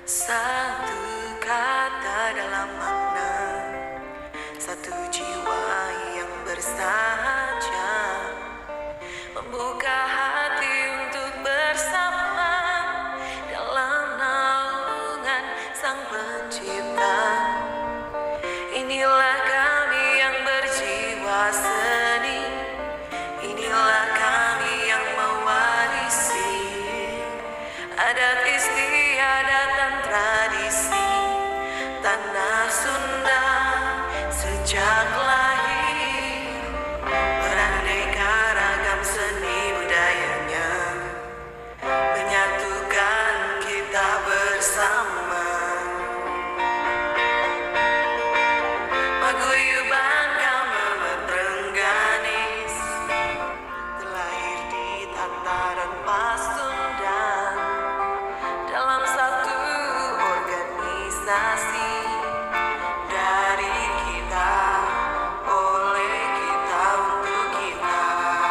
Satu kata dalam makna, satu jiwa yang bersahaja, membuka hati untuk bersama dalam naungan Sang Pencipta. Inilah kami yang berjiwa seni, inilah kami yang mewarisi adat istiadat dan tradisi tanah Sunda sejak lahir. Beraneka ragam seni budayanya menyatukan kita bersama. Paguyuban Kamemet Rengganis terlahir di tataran Pasundan dalam satu organisasi dari kita, oleh kita, untuk kita.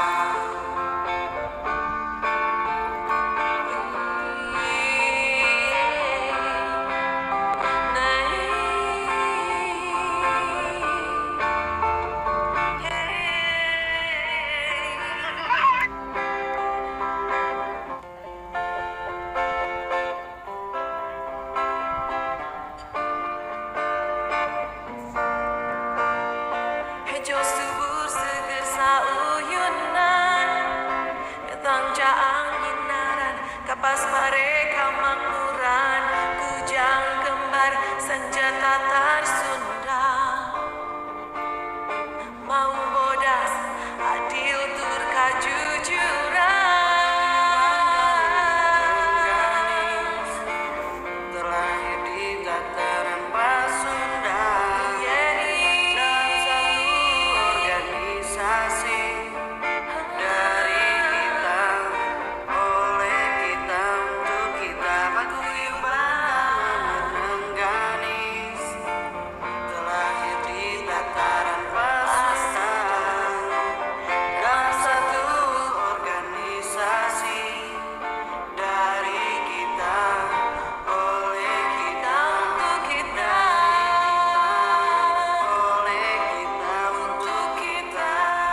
Hejo subur seger sauyunan, datang jaang nyinaran, kapas mereka makmuran, kujang kembar senjata tar Sunda. Mau bodas, adil tur kajujuran, terlahir di dataran Pasundan dalam satu organisasi dari kita, oleh kita, untuk kita. Paguyuban Rengganis terlahir di dataran Pasundan dalam satu organisasi dari kita, oleh kita, untuk kita, oleh kita, untuk kita.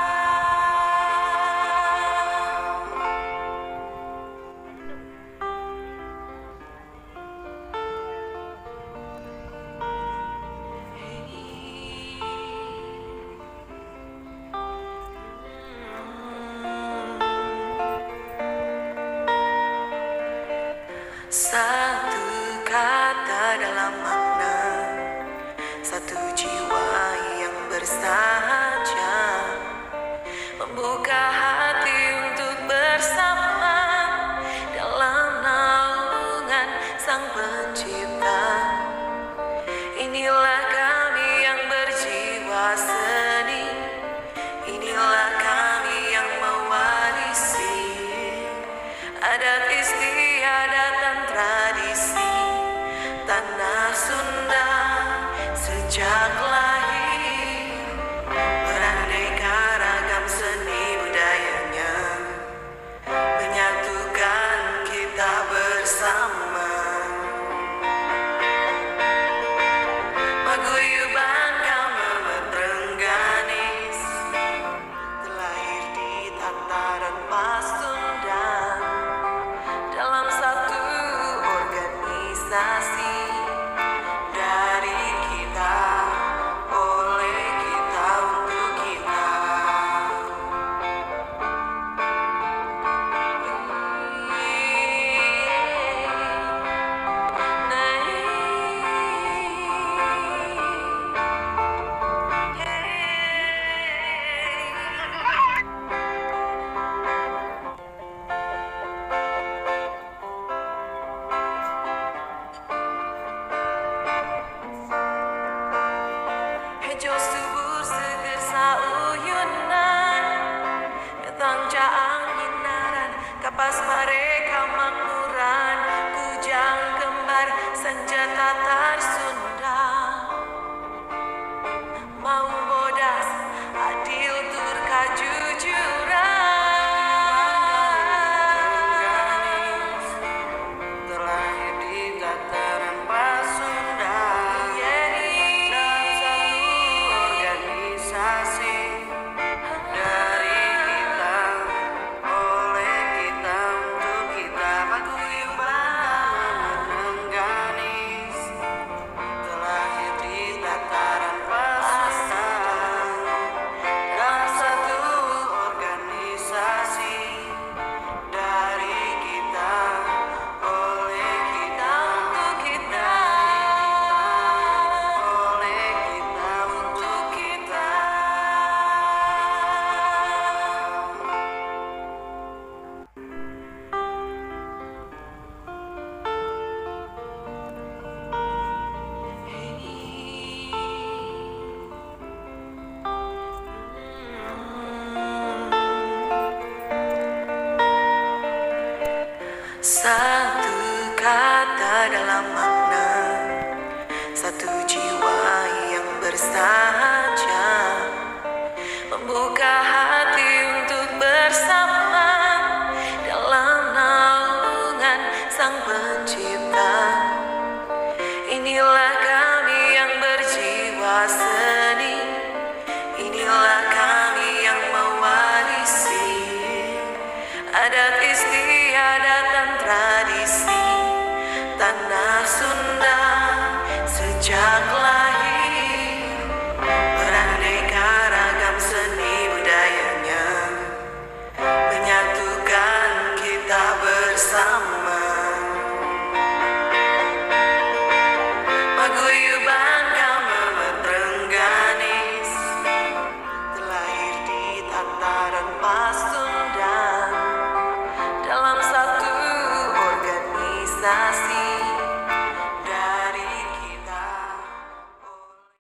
Satu kata dalam makna, satu jiwa yang bersahaja, membuka hati untuk bersama dalam naungan Sang Pencipta. Inilah kami yang berjiwa seni, inilah kami yang mewarisi adat istiadat dan tradisi Satu kata dalam makna, satu jiwa yang bersahaja, membuka hati untuk bersama dalam naungan Sang Pencipta. Inilah kami yang berjiwa seni, inilah kami yang mewarisi adat istiadat dan tradisi tanah Sunda sejak lahir. Beraneka ragam seni budayanya menyatukan kita bersama. Paguyuban Kamemet Rengganis terlahir di tataran Pasundan dalam satu organisasi